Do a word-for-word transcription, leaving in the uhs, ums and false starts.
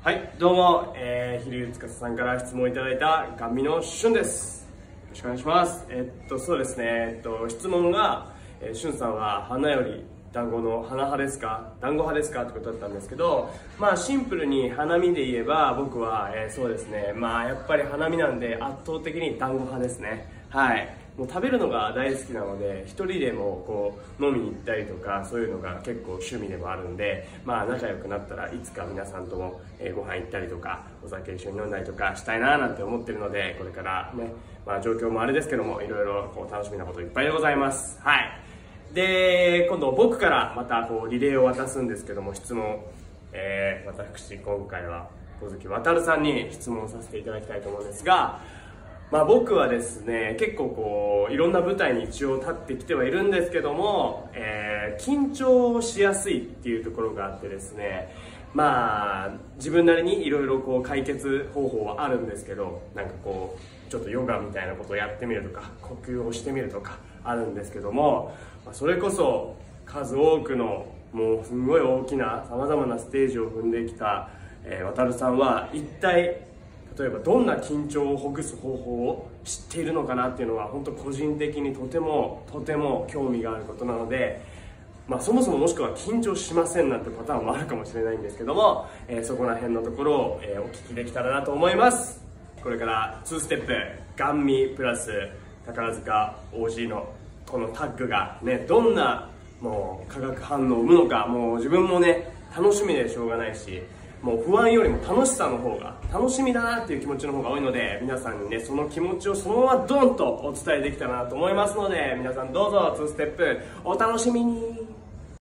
はい、どうも、えー、ひるゆつかささんから質問いただいたガンミのしゅんです。よろしくお願いします。えっと、そうですね、えっと、質問が、えー、しゅんさんは花より団子の花派ですか、団子派ですかってことだったんですけど、まあシンプルに花見で言えば僕は、えー、そうですね、まあやっぱり花見なんで圧倒的に団子派ですね。はい。もう食べるのが大好きなので、一人でもこう飲みに行ったりとかそういうのが結構趣味でもあるんで、まあ仲良くなったらいつか皆さんとも、えー、ご飯行ったりとかお酒一緒に飲んだりとかしたいななんて思ってるので、これからね、まあ状況もあれですけどもいろいろこう楽しみなこといっぱいでございます。はい。で、今度僕からまたこうリレーを渡すんですけども、質問、えー、私今回は小月渉さんに質問させていただきたいと思うんですが、まあ僕はですね、結構こういろんな舞台に一応立ってきてはいるんですけども、えー、緊張しやすいっていうところがあってですね、まあ自分なりにいろいろこう解決方法はあるんですけど、なんかこうちょっとヨガみたいなことをやってみるとか呼吸をしてみるとかあるんですけども、それこそ数多くのもうすごい大きなさまざまなステージを踏んできた、えー、渉さんは一体例えばどんな緊張をほぐす方法を知っているのかなっていうのは本当個人的にとてもとても興味があることなので、まあ、そもそももしくは緊張しませんなんてパターンもあるかもしれないんですけども、えー、そこら辺のところを、えー、お聞きできたらなと思います。これからにステップガンミプラス宝塚 オージー のこのタッグがね、どんなもう化学反応を生むのか、もう自分もね楽しみでしょうがないし、もう不安よりも楽しさの方が楽しみだなっていう気持ちの方が多いので、皆さんにねその気持ちをそのままドンとお伝えできたらなと思いますので、皆さんどうぞにステップお楽しみに。